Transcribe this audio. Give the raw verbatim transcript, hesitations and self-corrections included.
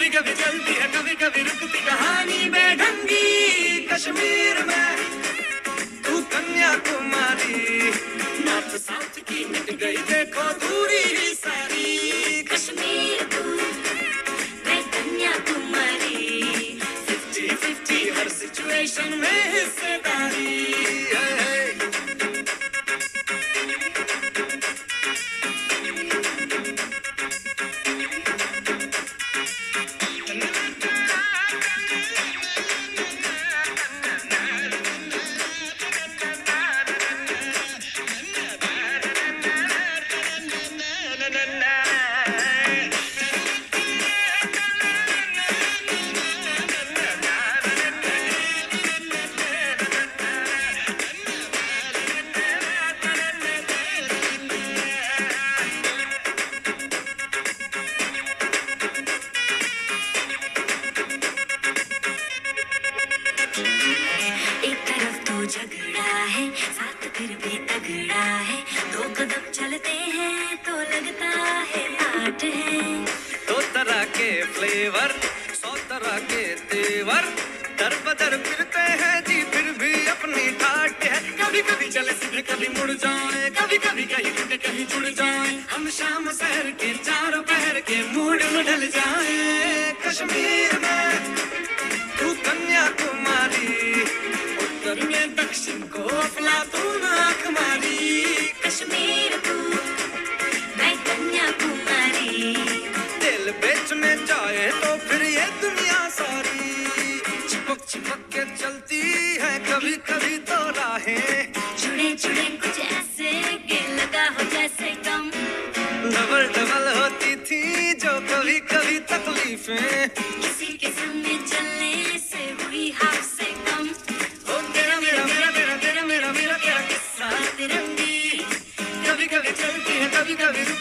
कभी कभी चलती है कभी कभी रुकती कहानी बेढंगी कश्मीर में तू कन्याकुमारी नॉर्थ साउथ की मिट गई देखो दूरी ही सारी कश्मीर तू मैं कन्याकुमारी फिफ्टी फिफ्टी हर सिचुएशन में हिस्सेदारी झगड़ा है साथ फिर भी तगड़ा है दो कदम चलते हैं तो लगता है आठ है दो तरह के फ्लेवर सौ तरह के तेवर दर बदर फिरते हैं जी फिर भी अपनी ठाट है कभी कभी चले सीधे कभी मुड़ जाए कभी कभी कहीं टूटे कहीं जुड़ जाए हम शाम शहर के चारों पहर के मूड में ढल जाए कश्मीर में तू कन्याकुमारी उत्तर में दक्षिण को अफलातून आंख मारी कश्मीर तू मैं कन्याकुमारी दिल बेचने जाए तो फिर ये दुनिया सारी चिपक चिपक के चलती है कभी कभी तो राहें जुड़े जुड़े कुछ ऐसे के लगा हो जैसे कम डबल डबल होती थी जो कभी कभी तकलीफें किसी के सामने चलने से हुई हाफ से कम ओ तेरा मेरा मेरा तेरा तेरा मेरा मेरा तेरा किस्सा तिरंगी कभी कभी चलती है कभी कभी